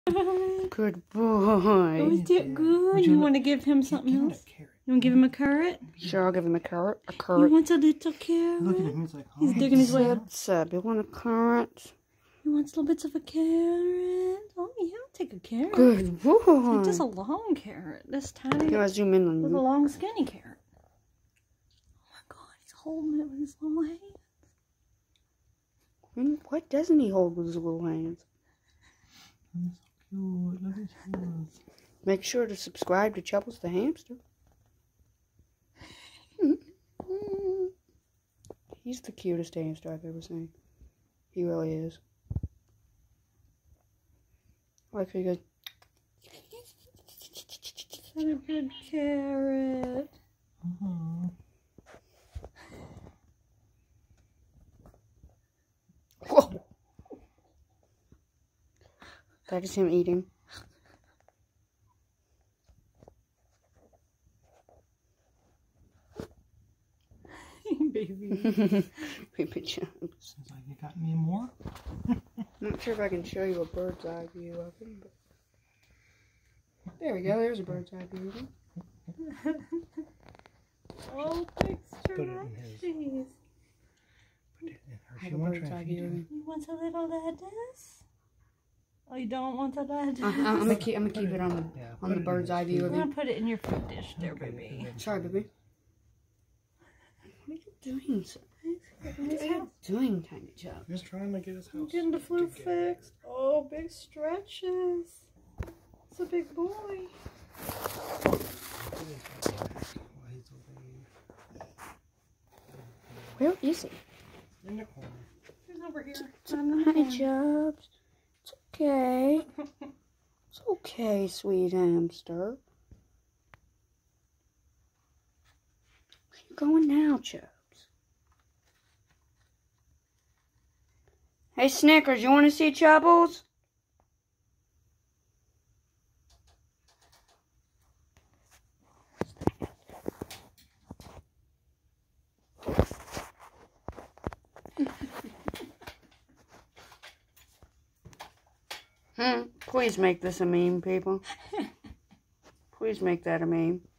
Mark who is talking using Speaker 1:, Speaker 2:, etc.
Speaker 1: Good boy.
Speaker 2: Oh, is that good? You want to give him something else? You want to give him a carrot?
Speaker 1: Sure, I'll give him a carrot.
Speaker 2: You want a little carrot?
Speaker 3: Look at him. He's like, oh,
Speaker 2: He's digging his way out.
Speaker 1: What's up? You want a carrot?
Speaker 2: He wants little bits of a carrot. Oh, yeah, I'll take a carrot.
Speaker 1: Good boy.
Speaker 2: It's just a long carrot. This tiny,
Speaker 1: Here, I'll zoom in on
Speaker 2: with a
Speaker 1: you.
Speaker 2: long, skinny carrot. Oh my God, he's holding it with his little hands.
Speaker 1: What doesn't he hold with his little hands?
Speaker 3: He's so cute. Look at him.
Speaker 1: Make sure to subscribe to Chubs the hamster. He's the cutest hamster I've ever seen. He really is. Like he goes.
Speaker 2: What a good carrot.
Speaker 1: Whoa. That is him eating.
Speaker 2: Baby.
Speaker 1: Baby Chubs.
Speaker 3: Seems like you got any more?
Speaker 1: I'm not sure if I can show you a bird's eye view of him, but there we go. There's a bird's eye view of him.
Speaker 2: Oh, big
Speaker 3: Put it in his.
Speaker 2: stretchies.
Speaker 3: Put it in her.
Speaker 1: I have
Speaker 3: She
Speaker 1: a
Speaker 3: wants
Speaker 1: bird's eye view of him.
Speaker 2: You want a little lettuce? Oh, you don't want the lettuce?
Speaker 1: I'm gonna keep it on the bird's eye view of
Speaker 2: I'm
Speaker 1: him.
Speaker 2: gonna put it in your food dish there, baby.
Speaker 1: Sorry, baby. What are you doing, sir? What are you doing, Tiny Chubs?
Speaker 3: He's trying to get his house.
Speaker 2: Getting the flu fixed. Oh, big stretches. It's a big boy.
Speaker 1: Where is he?
Speaker 3: In the corner.
Speaker 2: He's over here.
Speaker 1: Tiny Chubs. It's okay. It's okay, sweet hamster. Where you going now, Chubs? Hey, Snickers, you want to see Chubbles? Please make this a meme, people. Please make that a meme.